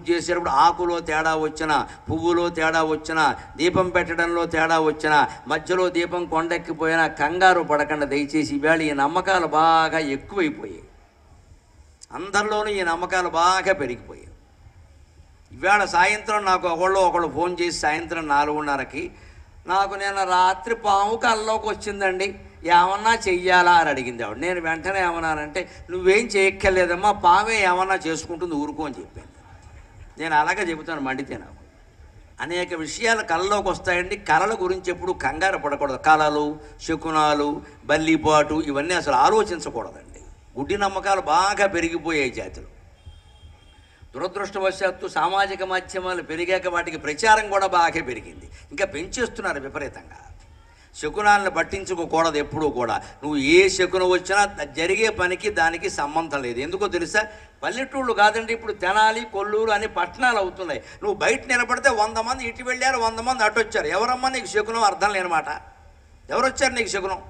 చేసేటప్పుడు ఆకులో తేడా వచ్చినా, పువ్వులో తేడా వచ్చినా, దీపం పెట్టడంలో తేడా వచ్చినా, మధ్యలో దీపం కొండెక్కిపోయినా కంగారు పడకుండా దయచేసి. ఈవేళ ఈ నమ్మకాలు బాగా ఎక్కువైపోయాయి, అందరిలోనూ ఈ నమ్మకాలు బాగా పెరిగిపోయాయి. ఈవేళ సాయంత్రం నాకు ఒకళ్ళు ఫోన్ చేసి సాయంత్రం 4:30కి, నాకు నేను రాత్రి పాము కల్లోకి వచ్చిందండి, ఏమన్నా చెయ్యాలా అని అడిగింది ఆవిడ. నేను వెంటనే ఏమన్నానంటే, నువ్వేం చేయక్కర్లేదమ్మా, పామే ఏమన్నా చేసుకుంటుంది, ఊరుకో అని చెప్పాను. నేను అలాగే చెబుతాను మండితే. నాకు అనేక విషయాలు కళలోకి వస్తాయండి. కళల గురించి ఎప్పుడు కంగారు పడకూడదు. కళలు, శకునాలు, బల్లిపాటు ఇవన్నీ అసలు ఆలోచించకూడదండి. గుడ్డి నమ్మకాలు బాగా పెరిగిపోయాయి జాతిలో. దురదృష్టవశాత్తు సామాజిక మాధ్యమాలు పెరిగాక వాటికి ప్రచారం కూడా బాగా పెరిగింది, ఇంకా పెంచేస్తున్నారు విపరీతంగా. శకునాలను పట్టించుకోకూడదు ఎప్పుడూ కూడా. నువ్వు ఏ శకునం వచ్చినా జరిగే పనికి దానికి సంబంధం లేదు. ఎందుకో తెలుసా? పల్లెటూళ్ళు కాదండి, ఇప్పుడు తెనాలి, కొల్లూరు అని పట్టణాలు అవుతున్నాయి. నువ్వు బయట నిలబడితే 100 మంది ఇటు వెళ్ళారు, 100 మంది అటు వచ్చారు. ఎవరమ్మా నీకు శకునం? అర్థం లేనమాట. ఎవరు వచ్చారు నీకు శకునం?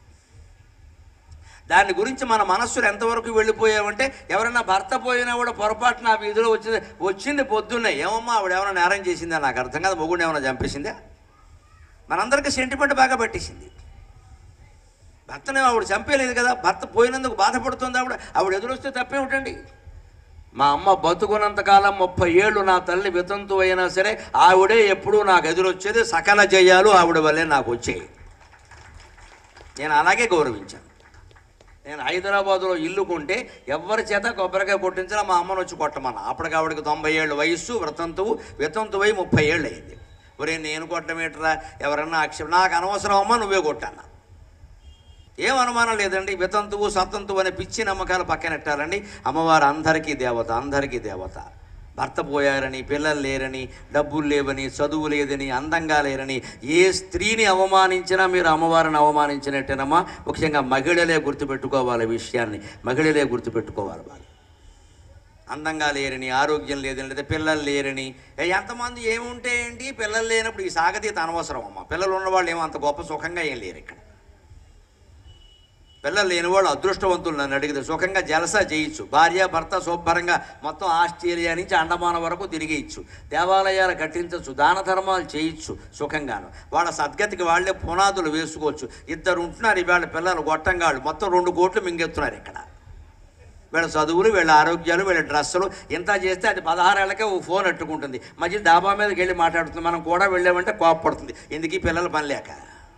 దాని గురించి మన మనస్సులు ఎంతవరకు వెళ్ళిపోయామంటే, ఎవరైనా భర్త పోయినా కూడా పొరపాటు నా వీధిలో వచ్చింది పొద్దున్నే, ఏమమ్మా ఆవిడ ఏమైనా నేరం చేసిందా? నాకు అర్థం కాదు. మొగుడిని ఏమైనా చంపేసిందా? మనందరికీ సెంటిమెంట్ బాగా పట్టేసింది. భర్తనే ఆవిడ చంపేయలేదు కదా, భర్త పోయినందుకు బాధపడుతుంది ఆవిడ ఎదురొస్తే తప్పేమిటండి? మా అమ్మ బతుకున్నంతకాలం 30 ఏళ్ళు నా తల్లి వితంతు అయినా సరే ఆవిడే ఎప్పుడూ నాకు ఎదురొచ్చేది. సకల జయాలు ఆవిడ వల్లే నాకు వచ్చాయి. నేను అలాగే గౌరవించాను. నేను హైదరాబాదులో ఇల్లు కొంటే ఎవరి చేత కొబ్బరికాయ కొట్టించినా మా అమ్మను వచ్చి కొట్టమన్నా. అప్పటికి ఆవిడకి 90 ఏళ్ళ వయస్సు, వితంతువై 30 ఏళ్ళు అయింది. ఒరే నేను కొట్టమేటరా, ఎవరన్నా నాకు అనవసరం అమ్మా, నువ్వే కొట్టాను. ఏం అనుమానం లేదండి. వితంతువు సతంతువు అనే పిచ్చి నమ్మకాలు పక్కనెట్టాలండి. అమ్మవారు అందరికీ దేవత, అందరికీ దేవత. భర్త పోయారని, పిల్లలు లేరని, డబ్బులు లేవని, చదువు లేదని, అందంగా లేరని ఏ స్త్రీని అవమానించినా మీరు అమ్మవారిని అవమానించినట్టేనమ్మా. ముఖ్యంగా మహిళలే గుర్తుపెట్టుకోవాలి విషయాన్ని, మహిళలే గుర్తుపెట్టుకోవాలి. వాళ్ళు అందంగా లేరని, ఆరోగ్యం లేదని, లేదా పిల్లలు లేరని, ఎంతమంది ఏముంటే ఏంటి, పిల్లలు లేనప్పుడు ఈ సాగతీత అనవసరం అమ్మ. పిల్లలు ఉన్నవాళ్ళు ఏమో అంత గొప్ప సుఖంగా ఏం లేరు ఇక్కడ. పిల్లలు లేనివాళ్ళు అదృష్టవంతులు. నన్ను అడిగితే సుఖంగా జలసా చేయొచ్చు. భార్య భర్త శుభ్రంగా మొత్తం ఆస్ట్రేలియా నుంచి అండమానం వరకు తిరిగేయచ్చు. దేవాలయాలు కట్టించవచ్చు, దాన ధర్మాలు చేయొచ్చు సుఖంగాను. వాళ్ళ సద్గతికి వాళ్ళే పునాదులు వేసుకోవచ్చు. 2 ఉంటున్నారు ఇవాళ పిల్లలు గొట్టంగాళ్ళు, మొత్తం 2 కోట్లు మింగెత్తున్నారు ఇక్కడ. వీళ్ళ చదువులు, వీళ్ళ ఆరోగ్యాలు, వీళ్ళ డ్రెస్సులు ఇంత చేస్తే అది 16 ఏళ్ళకే ఓ ఫోన్ అట్టుకుంటుంది. మధ్య డాబా మీదకి వెళ్ళి మాట్లాడుతుంది. మనం కూడా వెళ్ళామంటే కోపపడుతుంది. ఎందుకు పిల్లలు పని లేక.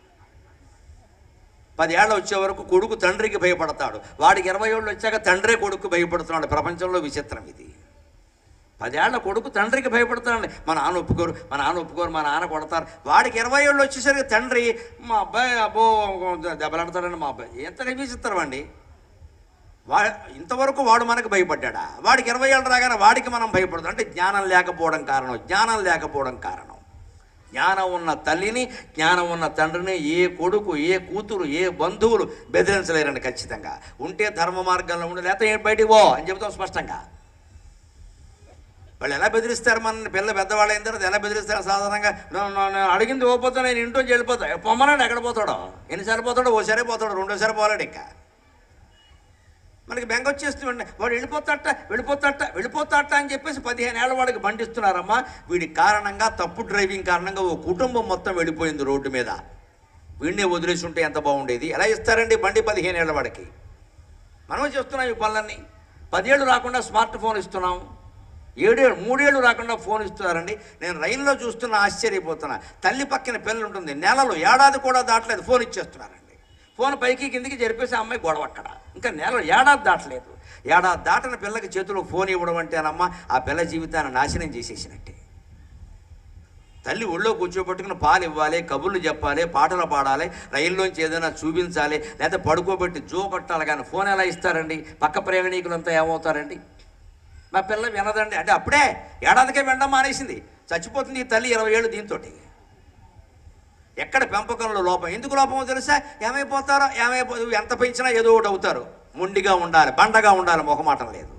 10 ఏళ్ళు వచ్చే వరకు కొడుకు తండ్రికి భయపడతాడు. వాడికి 20 ఏళ్ళు వచ్చాక తండ్రే కొడుకు భయపడుతున్నాడు. ప్రపంచంలో విచిత్రం ఇది. 10 ఏళ్ళ కొడుకు తండ్రికి భయపడతాడండి. మా నాన్న ఒప్పుకోరు, మా నాన్న కొడతారు. వాడికి 20 ఏళ్ళు వచ్చేసరికి తండ్రి, మా అబ్బాయి అబ్బో దెబ్బలాడతాడండి మా అబ్బాయి. ఎంత విచిత్రం అండి. ఇంతవరకు వాడు మనకు భయపడ్డా, వాడికి 20 ఏళ్ళు రాగానే వాడికి మనం భయపడతాం. అంటే జ్ఞానం లేకపోవడం కారణం. జ్ఞానం ఉన్న తల్లిని, జ్ఞానం ఉన్న తండ్రిని ఏ కొడుకు, ఏ కూతురు, ఏ బంధువులు బెదిరించలేరండి. ఖచ్చితంగా ఉంటే ధర్మ మార్గంలో ఉండి, లేకపోతే బయటికి పో అని చెబుతాం స్పష్టంగా. వాళ్ళు ఎలా బెదిరిస్తారు మన పిల్ల పెద్దవాళ్ళు అయిన తర్వాత? ఎలా బెదిరిస్తారు? సాధారణంగా అడిగింది ఓపోతా, నేను ఇంట్లో వెళ్ళిపోతా. పొమ్మనండి, ఎక్కడ పోతాడో, ఎన్నిసార్లు పోతాడో? ఓసారి పోతాడు, 2వ సారి పోలేడు. ఇంకా మనకి బెంగ వచ్చేస్తుంది. వాడు వెళ్ళిపోతాట అని చెప్పేసి 15 ఏళ్ళ వాడికి బండిస్తున్నారమ్మా. వీడి కారణంగా, తప్పు డ్రైవింగ్ కారణంగా ఓ కుటుంబం మొత్తం వెళ్ళిపోయింది రోడ్డు మీద. వీడినే వదిలేసి ఉంటే ఎంత బాగుండేది. ఎలా ఇస్తారండి బండి 15 ఏళ్ళ వాడికి? మనమే చేస్తున్నాం ఈ పనులన్నీ. 10 ఏళ్ళు రాకుండా స్మార్ట్ ఫోన్ ఇస్తున్నాం. 3 ఏళ్ళు రాకుండా ఫోన్ ఇస్తున్నారండి. నేను రైల్లో చూస్తున్నా, ఆశ్చర్యపోతున్నా. తల్లి పక్కన పిల్లలు ఉంటుంది, నెలలు, ఏడాది కూడా దాటలేదు, ఫోన్ ఇచ్చేస్తున్నారండి. ఫోన్ పైకి కిందికి జరిపేసి అమ్మాయి గొడవ అక్కడ. ఇంకా ఏడాది దాటలేదు. ఏడాది దాటిన పిల్లకి చేతిలో ఫోన్ ఇవ్వడం అంటేనమ్మా ఆ పిల్ల జీవితాన్ని నాశనం చేసేసినట్టే. తల్లి ఒళ్ళో కూర్చోబెట్టుకుని పాలు ఇవ్వాలి, కబుర్లు చెప్పాలి, పాటలు పాడాలి, రైల్లోంచి ఏదైనా చూపించాలి, లేకపోతే పడుకోబెట్టి జో కొట్టాలి. కానీ ఫోన్ ఎలా ఇస్తారండి? పక్క ప్రయాణికులంతా ఏమవుతారండి? మా పిల్ల వినదండి అంటే అప్పుడే ఏడాదికే వినడం మానేసింది. చచ్చిపోతుంది ఈ తల్లి 20 ఏళ్ళు దీంతో. ఎక్కడ పెంపకంలో లోపం? ఎందుకు లోపమో తెలుసా? ఏమైపోతారో ఎంత పెంచినా ఏదో ఒకటి అవుతారు. మొండిగా ఉండాలి, బండగా ఉండాలి, మొహమాటం లేదు.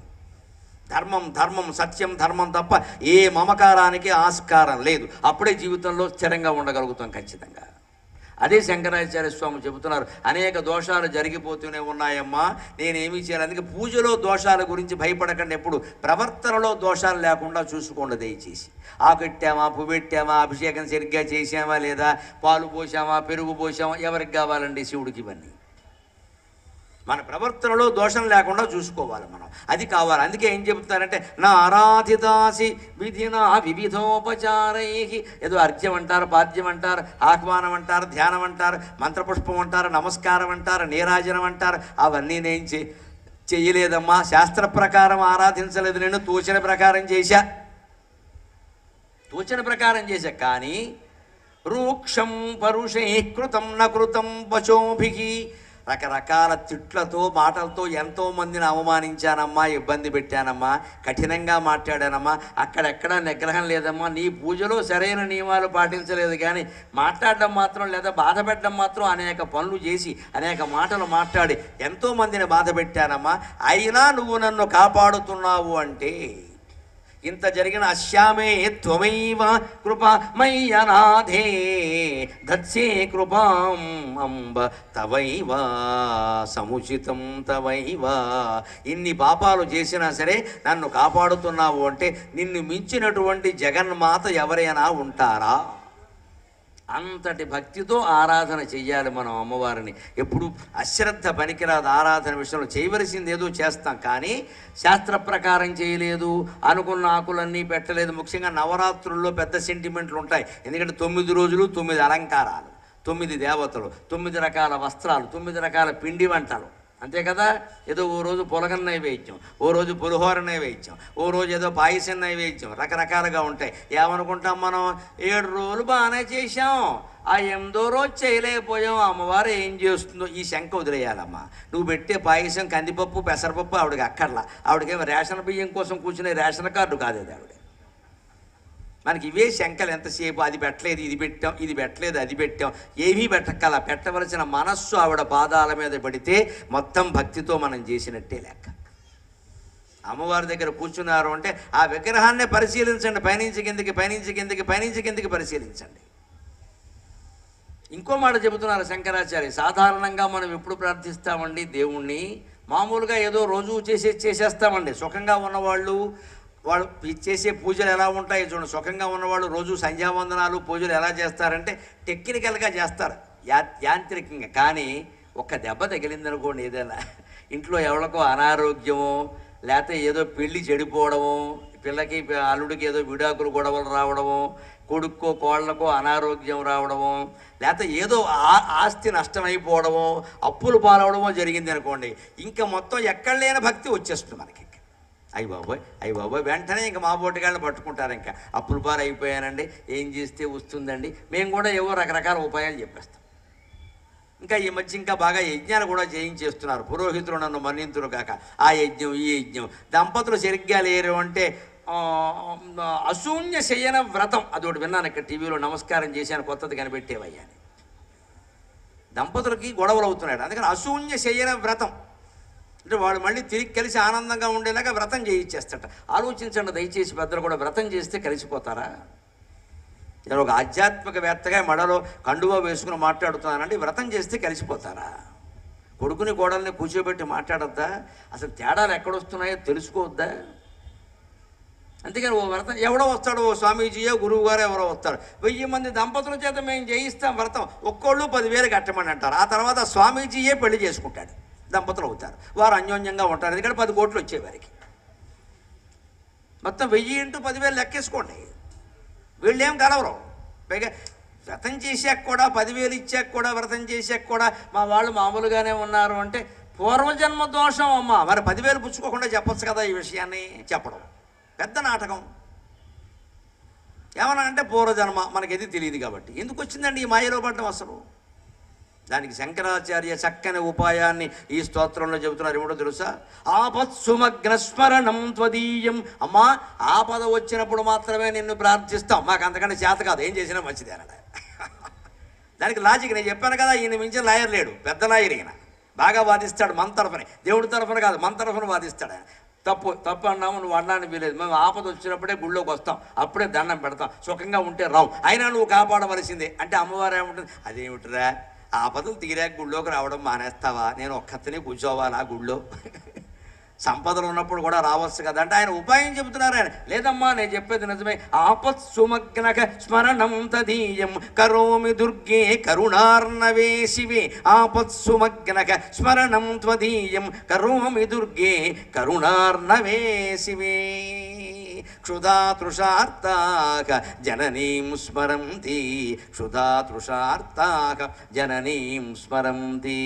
ధర్మం సత్యం ధర్మం తప్ప ఏ మమకారానికి ఆస్కారం లేదు. అప్పుడే జీవితంలో స్థిరంగా ఉండగలుగుతాం ఖచ్చితంగా. అదే శంకరాచార్య స్వామి చెబుతున్నారు, అనేక దోషాలు జరిగిపోతూనే ఉన్నాయమ్మా, నేనేమీ చేయాలి. అందుకే పూజలో దోషాల గురించి భయపడకండి, ఎప్పుడు ప్రవర్తనలో దోషాలు లేకుండా చూసుకోండి దయచేసి. ఆకెట్టామా, పువ్వెట్టామా, అభిషేకం సరిగ్గా చేసామా లేదా, పాలు పోసామా, పెరుగు పోసామా, ఎవరికి కావాలండి శివుడికి ఇవన్నీ? మన ప్రవర్తనలో దోషం లేకుండా చూసుకోవాలి మనం, అది కావాలి. అందుకే ఏం చెబుతారంటే నా ఆరాధితాసి విధినా వివిధోపచారై, ఏదో అర్ఘ్యం అంటారు, పాద్యం అంటారు, ఆహ్వానం అంటారు, ధ్యానం అంటారు, మంత్రపుష్పం అంటారు, నమస్కారం అంటారు, నీరాజనం అంటారు, అవన్నీ నేను చెయ్యలేదమ్మా, శాస్త్ర ప్రకారం ఆరాధించలేదు, నేను తోచిన ప్రకారం చేశా, తోచిన ప్రకారం చేశా. కానీ రూక్షం పరుషే కృతం నకృతం వచోభిహి, రకరకాల తిట్లతో మాటలతో ఎంతోమందిని అవమానించానమ్మా, ఇబ్బంది పెట్టానమ్మా, కఠినంగా మాట్లాడానమ్మా, అక్కడెక్కడా నిగ్రహం లేదమ్మా, నీ పూజలో సరైన నియమాలు పాటించలేదు, కానీ మాట్లాడడం మాత్రం లేదా బాధ పెట్టడం మాత్రం అనేక పనులు చేసి అనేక మాటలు మాట్లాడి ఎంతోమందిని బాధ పెట్టానమ్మా, అయినా నువ్వు నన్ను కాపాడుతున్నావు అంటే ఇంత జరిగిన అశ్యామే త్వమైవ కృపా మయ్యనాథే దత్సే కృపాం అంబ తవైవ సముచితం తవైవ. ఇన్ని పాపాలు చేసినా సరే నన్ను కాపాడుతున్నావు అంటే నిన్ను మించినటువంటి జగన్మాత ఎవరైనా ఉంటారా? అంతటి భక్తితో ఆరాధన చెయ్యాలి మనం అమ్మవారిని. ఎప్పుడు అశ్రద్ధ పనికిరాదు. ఆరాధన విషయంలో చేయవలసింది ఏదో చేస్తాం, కానీ శాస్త్ర ప్రకారం చేయలేదు, అనుకున్న ఆకులన్నీ పెట్టలేదు. ముఖ్యంగా నవరాత్రుల్లో పెద్ద సెంటిమెంట్లు ఉంటాయి, ఎందుకంటే 9 రోజులు 9 అలంకారాలు, 9 దేవతలు, 9 రకాల వస్త్రాలు, 9 రకాల పిండి వంటలు, అంతే కదా. ఏదో ఓ రోజు పులగం నైవేద్యం, ఓ రోజు పులిహోర నైవేద్యం, ఓ రోజు ఏదో పాయసం నైవేద్యం, రకరకాలుగా ఉంటాయి. ఏమనుకుంటాం మనం, 7 రోజులు బాగానే చేసాం, ఆ 8వ రోజు చేయలేకపోయాం, అమ్మవారు ఏం చేస్తుందో, ఈ శంక వదిలేయాలమ్మా. నువ్వు పెట్టే పాయసం కందిపప్పు పెసరపప్పు ఆవిడకి అక్కర్లా, ఆవిడకేమో రేషన్ బియ్యం కోసం కూర్చునే రేషన్ కార్డు కాదు అది ఆవిడ. మనకి ఇవే శంకలు ఎంతసేపు, అది పెట్టలేదు ఇది పెట్టాం, ఇది పెట్టలేదు అది పెట్టాం, ఏమీ పెట్టక్కల. పెట్టవలసిన మనస్సు ఆవిడ పాదాల మీద పడితే మొత్తం భక్తితో మనం చేసినట్టే లెక్క. అమ్మవారి దగ్గర కూర్చున్నారు అంటే ఆ విగ్రహాన్నే పరిశీలించండి, పైనుంచి కిందకి, పైనుంచి కిందకి, పైనుంచి కిందకి పరిశీలించండి. ఇంకో మాట చెబుతున్నారు శంకరాచార్య, సాధారణంగా మనం ఎప్పుడు ప్రార్థిస్తామండి దేవుణ్ణి, మామూలుగా ఏదో రోజు చేసేస్తామండి. సుఖంగా ఉన్నవాళ్ళు వాళ్ళు చేసే పూజలు ఎలా ఉంటాయి చూడండి. సుఖంగా ఉన్నవాళ్ళు రోజు సంధ్యావందనాలు పూజలు ఎలా చేస్తారంటే టెక్నికల్గా చేస్తారు, యాంత్రికంగా. కానీ ఒక్క దెబ్బ తగిలిందనుకోండి, ఏదైనా ఇంట్లో ఎవరికో అనారోగ్యమో, లేకపోతే ఏదో పెళ్ళి చెడిపోవడమో, పిల్లకి అల్లుడికి ఏదో విడాకులు గొడవలు రావడమో, కొడుక్కో కోళ్లకో అనారోగ్యం రావడమో, లేకపోతే ఏదో ఆస్తి నష్టమైపోవడమో, అప్పులు పాలవడమో జరిగింది అనుకోండి, ఇంకా మొత్తం ఎక్కడ లేని భక్తి వచ్చేస్తుంది మనకి. అయ్యి బాబోయ్ వెంటనే ఇంకా మా బోటిగాళ్ళని పట్టుకుంటారు. ఇంకా అప్పుల పాలు అయిపోయానండి, ఏం చేస్తే వస్తుందండి, మేము కూడా ఏవో రకరకాల ఉపాయాలు చెప్పేస్తాం. ఇంకా ఈ మధ్య ఇంకా బాగా యజ్ఞాలు కూడా చేయించేస్తున్నారు, పురోహితులు నన్ను మన్నింతులు కాక. ఆ యజ్ఞం ఈ యజ్ఞం, దంపతులు సరిగ్గా లేరు అంటే అశూన్య శయన వ్రతం అదొకటి విన్నాను ఇక్కడ టీవీలో, నమస్కారం చేశాను కొత్తది కనిపెట్టేవయ్యా అని. దంపతులకి గొడవలు అవుతున్నాడు, అందుకని అశూన్య శయన వ్రతం అంటే వాడు మళ్ళీ తిరిగి కలిసి ఆనందంగా ఉండేలాగా వ్రతం చేయించేస్తాట. ఆలోచించండి దయచేసి, పెద్దలు కూడా వ్రతం చేస్తే కలిసిపోతారా? నేను ఒక ఆధ్యాత్మికవేత్తగా మడలో కండువా వేసుకుని మాట్లాడుతున్నానండి, వ్రతం చేస్తే కలిసిపోతారా? కొడుకుని కోడల్ని కూర్చోబెట్టి మాట్లాడొద్దా? అసలు తేడాలు ఎక్కడొస్తున్నాయో తెలుసుకోవద్దా? అందుకని ఓ వ్రతం ఎవడో వస్తాడు, ఓ స్వామీజీయో గురువు గారు ఎవరో వస్తాడు, 1000 మంది దంపతుల చేత మేము చేయిస్తాం వ్రతం, ఒక్కోళ్ళు 10,000 కట్టమని అంటారు. ఆ తర్వాత స్వామీజీయే పెళ్లి చేసుకుంటాడు, దంపతులు అవుతారు, వారు అన్యోన్యంగా ఉంటారు. ఎందుకంటే 10 కోట్లు వచ్చేవారికి మొత్తం 1000 × 10,000 లెక్కేసుకోండి. వీళ్ళేం కలవరు. పైగా వ్రతం చేశాక కూడా 10,000 ఇచ్చాక కూడా, వ్రతం చేశాక కూడా మా వాళ్ళు మామూలుగానే ఉన్నారు అంటే పూర్వజన్మ దోషం అమ్మ. మరి 10,000 పుచ్చుకోకుండా చెప్పచ్చు కదా ఈ విషయాన్ని. చెప్పడం పెద్ద నాటకం. ఏమన్నా అంటే పూర్వజన్మ మనకేది తెలియదు కాబట్టి. ఎందుకు వచ్చిందండి ఈ మాయలో పడ్డం అసలు? దానికి శంకరాచార్య చక్కని ఉపాయాన్ని ఈ స్తోత్రంలో చెబుతున్నారు. ఏమిటో తెలుసా? ఆపత్సుమగ్నస్మరణం త్వదీయం. అమ్మా, ఆపద వచ్చినప్పుడు మాత్రమే నిన్ను ప్రార్థిస్తాం, మాకు అంతకంటే చేత కాదు, ఏం చేసినా మంచిది అన్నాడు. దానికి లాజిక్ నేను చెప్పాను కదా, ఈయన మించిన లాయర్ లేడు, పెద్ద లాయర్ ఈయన. బాగా వాదిస్తాడు మన తరఫున, దేవుడి తరఫున కాదు మన తరఫున వాదిస్తాడు ఆయన. తప్పు అన్నాము, నువ్వు అన్నాను వీలేదు. మేము ఆపద వచ్చినప్పుడే గుళ్ళోకి వస్తాం, అప్పుడే దండం పెడతాం, సుఖంగా ఉంటే రావు, అయినా నువ్వు కాపాడవలసిందే అంటే అమ్మవారు ఏముంటుంది, అదేమిటిరా ఆపదలు తీరాక గుళ్ళోకి రావడం మానేస్తావా, నేను ఒక్కతనే కూర్చోవాలా గుళ్ళో, సంపదలు ఉన్నప్పుడు కూడా రావచ్చు కదా అంటే ఆయన ఉపాయం చెబుతున్నారు. ఆయన లేదమ్మా నేను చెప్పేది నిజమే, ఆపత్సుమగ్నక స్మరణం తదీయం కరోమి దుర్గే కరుణార్ణవే శివే, ఆపత్సుమగ్నక స్మరణం త్వదీయం కరోమి దుర్గే కరుణార్ణవే శివే, క్షుధాతృషార్తాక జననీం స్మరంతి, క్షుధాతృషార్తాక జననీం స్మరంతి,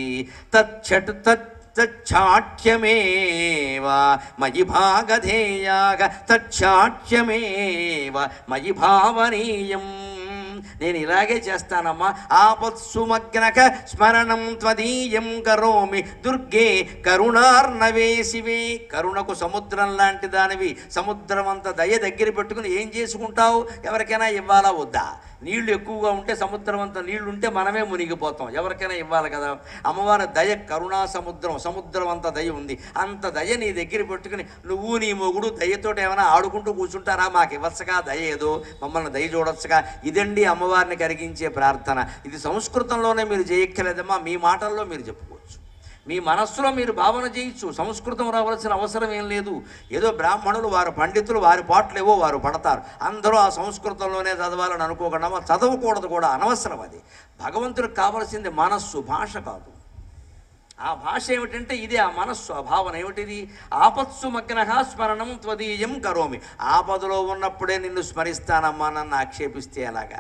తచ్చాట్యమేవ మయి భాగధేయాగ, తచ్చాట్యమేవ మయి భావనీయం. నేను ఇలాగే చేస్తానమ్మా. ఆపత్సుమగ్నక స్మరణం త్వదీయం కరోమి దుర్గే కరుణార్ణవే శివే. కరుణకు సముద్రం లాంటి దానివి, సముద్రం అంత దయ దగ్గర పెట్టుకుని ఏం చేసుకుంటావు, ఎవరికైనా ఇవ్వాలా వద్దా? నీళ్లు ఎక్కువగా ఉంటే సముద్రం అంత నీళ్లు ఉంటే మనమే మునిగిపోతాం, ఎవరికైనా ఇవ్వాలి కదా. అమ్మవారి దయ కరుణా సముద్రం, సముద్రం అంత దయ ఉంది. అంత దయ నీ దగ్గర పెట్టుకుని నువ్వు నీ మొగుడు దయతోటి ఏమైనా ఆడుకుంటూ కూర్చుంటారా, మాకు ఇవ్వచ్చుగా దయ, ఏదో మమ్మల్ని దయ చూడొచ్చుగా. ఇదండి అమ్మవారిని కరిగించే ప్రార్థన. ఇది సంస్కృతంలోనే మీరు చేయక్కర్లేదమ్మా, మీ మాటల్లో మీరు చెప్పుకోవచ్చు, మీ మనస్సులో మీరు భావన చేయొచ్చు. సంస్కృతం రావాల్సిన అవసరం ఏం లేదు. ఏదో బ్రాహ్మణులు వారు పండితులు వారి పాటలేవో వారు పడతారు, అందరూ ఆ సంస్కృతంలోనే చదవాలని అనుకోకుండా చదవకూడదు కూడా, అనవసరం. అది భగవంతుడికి కావలసింది మనస్సు, భాష కాదు. ఆ భాష ఏమిటంటే ఇదే, ఆ మనస్సు, ఆ భావన ఏమిటిది, ఆపత్సు మగ్నః స్మరణం త్వదీయం కరోమి. ఆపదలో ఉన్నప్పుడే నిన్ను స్మరిస్తానమ్మా, నన్ను ఆక్షేపిస్తే ఎలాగా.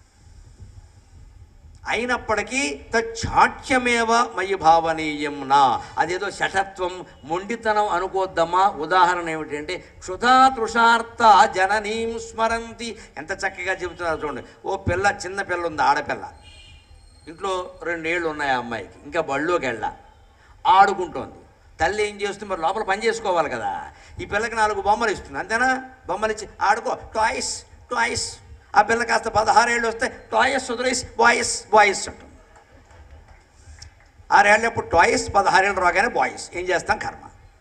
అయినప్పటికీ తచ్చాట్యమేవ మయి భావనీయం నా, అదేదో శఠత్వం మొండితనం అనుకోద్దమ్మా. ఉదాహరణ ఏమిటంటే క్షుధాతృషార్త జననీం స్మరంతి. ఎంత చక్కగా చెబుతున్నారు చూడండి. ఓ పిల్ల, చిన్న పిల్ల ఉంది, ఆడపిల్ల, ఇంట్లో 2 ఏళ్ళు ఉన్నాయి ఆ అమ్మాయికి, ఇంకా బళ్ళోకి వెళ్ళా, ఆడుకుంటోంది. తల్లి ఏం చేస్తుంది, మరి లోపల పని చేసుకోవాలి కదా. ఈ పిల్లకి 4 బొమ్మలు ఇస్తుంది, అంతేనా, బొమ్మలు ఇచ్చి ఆడుకో, టాయ్స్ టాయ్స్. ఆ పిల్ల కాస్త 16 ఏళ్ళు వస్తే టాయ్స్ వదిలేసి బాయ్స్ బాయ్స్ అంటుంది. 6 ఏళ్ళు ఎప్పుడు టాయ్స్, 16 ఏళ్ళు రాగానే బాయ్స్. ఏం చేస్తాం, కర్మ.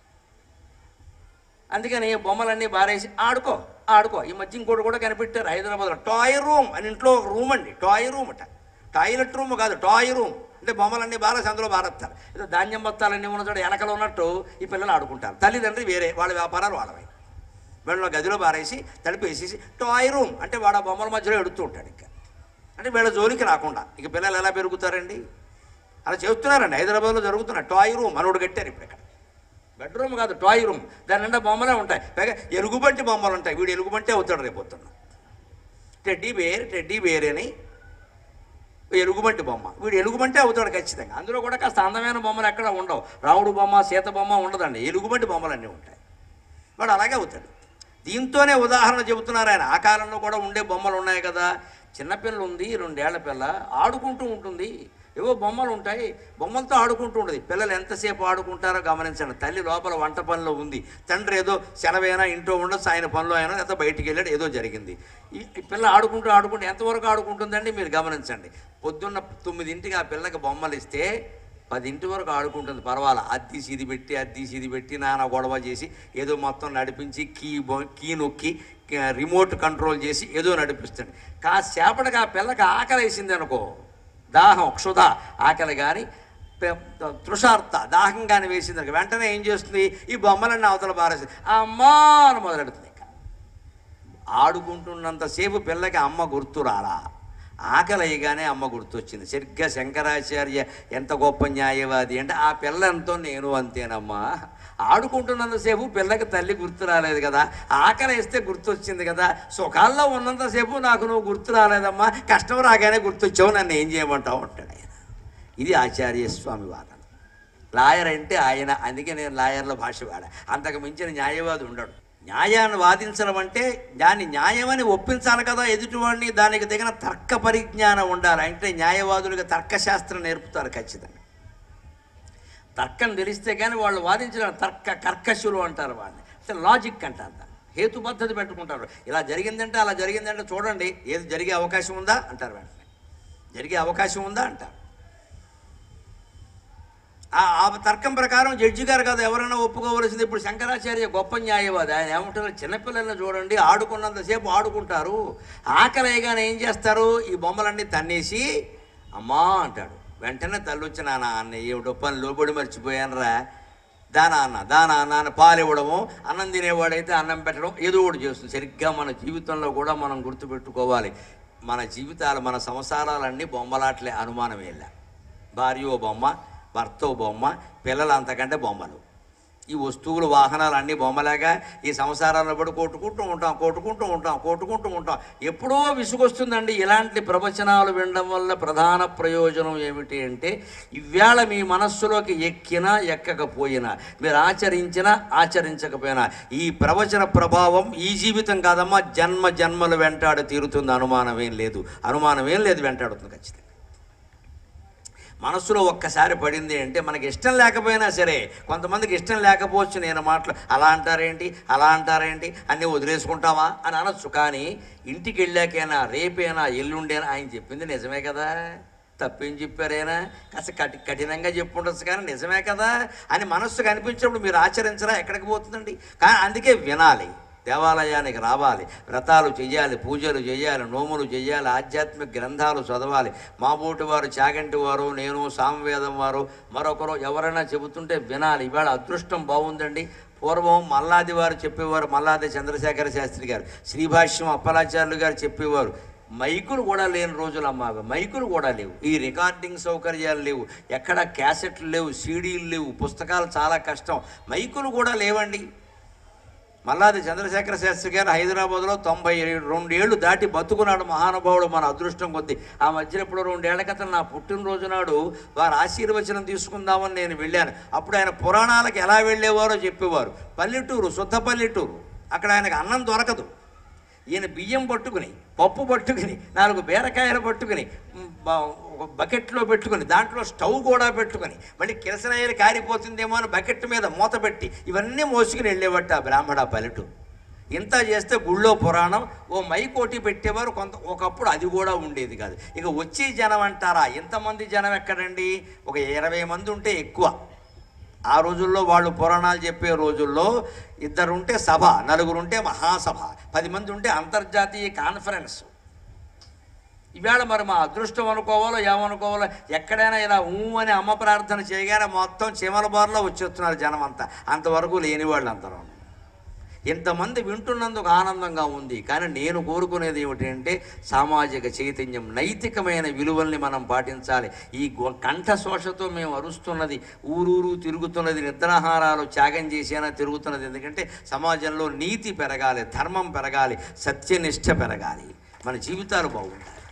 అందుకని బొమ్మలన్నీ బారేసి ఆడుకో ఆడుకో. ఈ మధ్య ఇంకోటి కూడా కనిపెట్టారు హైదరాబాద్లో, టాయ్ రూమ్ అని. ఇంట్లో ఒక రూమ్ అండి, టాయ్ రూమ్ అట, టాయిలెట్ రూమ్ కాదు, టాయ్ రూమ్. అంటే బొమ్మలన్నీ బారేసి అందులో బారేస్తారు. ఏదో ధాన్యం బత్తాలన్నీ ఉన్న చోట వెనకలో ఉన్నట్టు ఈ పిల్లలు ఆడుకుంటారు. తల్లిదండ్రులు వేరే, వాళ్ళ వ్యాపారాలు వాళ్ళవి. వీళ్ళ గదిలో బారేసి తడిపేసేసి టాయ్ రూమ్ అంటే వాడు ఆ బొమ్మల మధ్యలో ఎడుతూ ఉంటాడు. ఇంకా అంటే వీళ్ళ జోలికి రాకుండా. ఇక పిల్లలు ఎలా పెరుగుతారండి, అలా చేస్తున్నారండి. హైదరాబాద్లో జరుగుతున్న టాయ్ రూమ్ మనోడు కట్టారు ఇప్పుడు. ఇక్కడ బెడ్రూమ్ కాదు, టాయ్ రూమ్. దాని నిండా బొమ్మలే ఉంటాయి, పైగా ఎలుగుబంటి బొమ్మలు ఉంటాయి. వీడు ఎలుగుబంటే అవుతాడు రేపొద్దున్న. టెడ్డీ బేర్ అని ఎలుగుబంటి బొమ్మ, వీడు ఎలుగుబంటే అవుతాడు ఖచ్చితంగా. అందులో కూడా కాస్త అందమైన బొమ్మలు ఎక్కడ ఉండవు, రాముడు బొమ్మ సీత బొమ్మ ఉండదండి, ఎలుగుబంటి బొమ్మలన్నీ ఉంటాయి. వాడు అలాగే అవుతాడు. దీంతోనే ఉదాహరణ చెబుతున్నారు ఆయన. ఆ కాలంలో కూడా ఉండే బొమ్మలు ఉన్నాయి కదా. చిన్నపిల్ల ఉంది, 2 ఏళ్ల పిల్ల, ఆడుకుంటూ ఉంటుంది. ఏవో బొమ్మలు ఉంటాయి, బొమ్మలతో ఆడుకుంటూ ఉంటుంది. పిల్లలు ఎంతసేపు ఆడుకుంటారో గమనించండి. తల్లి లోపల వంట పనిలో ఉంది, తండ్రి ఏదో సెలవైనా ఇంట్లో ఉండొచ్చు, ఆయన పనిలో అయినా లేదా బయటికి వెళ్ళాడు, ఏదో జరిగింది. ఈ పిల్ల ఆడుకుంటూ ఎంతవరకు ఆడుకుంటుందండి మీరు గమనించండి. పొద్దున్న 9ంటికి ఆ పిల్లకి బొమ్మలు ఇస్తే 10 వరకు ఆడుకుంటుంది, పర్వాలా. అద్దీ సీది పెట్టి నానా గొడవ చేసి ఏదో మొత్తం నడిపించి కీ నొక్కి రిమోట్ కంట్రోల్ చేసి ఏదో నడిపిస్తుంది. కాసేపటికి ఆ పిల్లకి ఆకలి వేసింది అనుకో, దాహం, క్షుధ, ఆకలి కానీ తృషార్త, దాహం కానీ వేసింది అనుకో, వెంటనే ఏం చేస్తుంది, ఈ బొమ్మలన్నీ అవతల బారేసింది, అమ్మా అని మొదలెడుతుంది. ఆడుకుంటున్నంతసేపు పిల్లకి అమ్మ గుర్తు రాలా, ఆకలి అయ్యగానే అమ్మ గుర్తొచ్చింది. సరిగ్గా శంకరాచార్య ఎంత గొప్ప న్యాయవాది అంటే, ఆ పిల్ల ఎంతో నేను అంతేనమ్మా. ఆడుకుంటున్నంతసేపు పిల్లకి తల్లి గుర్తు రాలేదు కదా, ఆకలి వేస్తే గుర్తొచ్చింది కదా, సుఖాల్లో ఉన్నంతసేపు నాకు నువ్వు గుర్తు రాలేదమ్మా, కష్టం రాగానే గుర్తొచ్చావు, నన్ను ఏం చేయమంటావు అంటాడు ఆయన. ఇది ఆచార్య స్వామి వాదన. లాయర్ అంటే ఆయన, అందుకే నేను లాయర్ల భాష వాడా. అంతకు మించిన న్యాయవాది ఉండడు. న్యాయాన్ని వాదించడం అంటే దాన్ని న్యాయమని ఒప్పించాలి కదా ఎదుటివాడిని, దానికి తగిన తర్క పరిజ్ఞానం ఉండాలి. అంటే న్యాయవాదులుగా తర్కశాస్త్రం నేర్పుతారు ఖచ్చితంగా. తర్కం తెలిస్తే కానీ వాళ్ళు వాదించడం కర్కశులు అంటారు వాడిని, అంటే లాజిక్ అంటారు దాన్ని. హేతు పద్ధతి పెట్టుకుంటారు. ఇలా జరిగిందంటే అలా జరిగిందంటే చూడండి, ఏది జరిగే అవకాశం ఉందా అంటారు, వెంటనే జరిగే అవకాశం ఉందా అంటారు. ఆ తర్కం ప్రకారం జడ్జి గారు కాదు ఎవరైనా ఒప్పుకోవలసింది. ఇప్పుడు శంకరాచార్య గొప్ప న్యాయవాది, ఆయన ఏమంటారు, చిన్నపిల్లల్ని చూడండి ఆడుకున్నంతసేపు ఆడుకుంటారు, ఆకలిగానే ఏం చేస్తారు, ఈ బొమ్మలన్నీ తన్నేసి అమ్మా అంటాడు. వెంటనే తల్లి వచ్చి నాన్న అన్న ఏమిటో పని లోబడి మర్చిపోయానరా, దానా అన్న అని పాలు ఇవ్వడము, అన్నం తినేవాడైతే అన్నం పెట్టడం, ఏదో ఒకటి చేస్తుంది. సరిగ్గా మన జీవితంలో కూడా మనం గుర్తుపెట్టుకోవాలి, మన జీవితాలు మన సంసారాలన్నీ బొమ్మలాట్లే, అనుమానమేలా. భార్య బొమ్మ, భర్త బొమ్మ, పిల్లలు అంతకంటే బొమ్మలు. ఈ వస్తువులు వాహనాలు అన్నీ బొమ్మలాగా ఈ సంసారాలను బట్టి కొట్టుకుంటూ ఉంటాం. ఎప్పుడో విసుగొస్తుందండి. ఇలాంటి ప్రవచనాలు వినడం వల్ల ప్రధాన ప్రయోజనం ఏమిటి అంటే, ఇవాళ మీ మనస్సులోకి ఎక్కినా ఎక్కకపోయినా, మీరు ఆచరించినా ఆచరించకపోయినా, ఈ ప్రవచన ప్రభావం ఈ జీవితం కాదమ్మా, జన్మలు వెంటాడి తీరుతుంది. అనుమానమేం లేదు, వెంటాడుతుంది ఖచ్చితంగా. మనస్సులో ఒక్కసారి పడింది అంటే మనకి ఇష్టం లేకపోయినా సరే, కొంతమందికి ఇష్టం లేకపోవచ్చు, నేను మాటలు అలా అంటారేంటి అన్నీ వదిలేసుకుంటావా అని అనొచ్చు. కానీ ఇంటికి వెళ్ళాకైనా, రేపైనా, ఎల్లుండేనా ఆయన చెప్పింది నిజమే కదా, తప్పేం చెప్పారైనా, కాస్త కఠినంగా చెప్పుండొచ్చు కానీ నిజమే కదా అని మనస్సుకు అనిపించినప్పుడు మీరు ఆచరించరా, ఎక్కడికి పోతుందండి. కానీ అందుకే వినాలి, దేవాలయానికి రావాలి, వ్రతాలు చెయ్యాలి, పూజలు చేయాలి, నోములు చేయాలి, ఆధ్యాత్మిక గ్రంథాలు చదవాలి. మాబోటి వారు, చాగంటి వారు, నేను, సామవేదం వారు, మరొకరు ఎవరైనా చెబుతుంటే వినాలి. ఇవాళ అదృష్టం బాగుందండి. పూర్వం మల్లాది వారు చెప్పేవారు, మల్లాది చంద్రశేఖర శాస్త్రి గారు, శ్రీభాష్యం అప్పలాచార్యులు గారు చెప్పేవారు. మైకులు కూడా లేని రోజులు అమ్మా, మైకులు కూడా లేవు, ఈ రికార్డింగ్ సౌకర్యాలు లేవు, ఎక్కడ క్యాసెట్లు లేవు, సీడీలు లేవు, పుస్తకాలు చాలా కష్టం, మైకులు కూడా లేవండి. మల్లాది చంద్రశేఖర శాస్త్రి గారు హైదరాబాద్లో 92 ఏళ్ళు దాటి బతుకున్నాడు మహానుభావుడు, మన అదృష్టం కొద్దీ. ఆ మధ్యన ఇప్పుడు 2 ఏళ్ల క్రితం నా పుట్టినరోజు నాడు వారు ఆశీర్వచనం తీసుకుందామని నేను వెళ్ళాను. అప్పుడు ఆయన పురాణాలకు ఎలా వెళ్ళేవారో చెప్పేవారు. పల్లెటూరు, శుద్ధ పల్లెటూరు, అక్కడ ఆయనకు అన్నం దొరకదు. ఈయన బియ్యం పట్టుకుని, పప్పు పట్టుకుని, 4 బీరకాయలు పట్టుకుని, ఒక బకెట్లో పెట్టుకుని, దాంట్లో స్టవ్ కూడా పెట్టుకుని, మళ్ళీ కిరసనాయిలు కారిపోతుందేమో అని బకెట్ మీద మూత పెట్టి ఇవన్నీ మోసుకుని వెళ్ళేవట్ట ఆ బ్రాహ్మణ పల్లెటూరు. ఇంత చేస్తే గుళ్ళో పురాణం, ఓ మైకోటి పెట్టేవారు. ఒకప్పుడు అది కూడా ఉండేది కాదు. ఇక వచ్చే జనం అంటారా, ఇంతమంది జనం ఎక్కడండి, ఒక 20 మంది ఉంటే ఎక్కువ. ఆ రోజుల్లో వాళ్ళు పురాణాలు చెప్పే రోజుల్లో 2 ఉంటే సభ, 4 ఉంటే మహాసభ, 10 మంది ఉంటే అంతర్జాతీయ కాన్ఫరెన్స్. ఇవాళ మరి మా అదృష్టం అనుకోవాలో ఏమనుకోవాలో, ఎక్కడైనా ఇలా అని అమ్మ ప్రార్థన చేయగానే మొత్తం చీమల బారులో వచ్చేస్తున్నారు జనం అంతా. అంతవరకు లేని వాళ్ళు అందరూ. ఇంతమంది వింటున్నందుకు ఆనందంగా ఉంది. కానీ నేను కోరుకునేది ఏమిటంటే సామాజిక చైతన్యం, నైతికమైన విలువల్ని మనం పాటించాలి. ఈ కంఠశోషతో మేము అరుస్తున్నది, ఊరూరు తిరుగుతున్నది, నిద్రాహారాలు త్యాగం చేసేనా తిరుగుతున్నది. ఎందుకంటే సమాజంలో నీతి పెరగాలి, ధర్మం పెరగాలి, సత్యనిష్ట పెరగాలి, మన జీవితాలు బాగుంటాయి.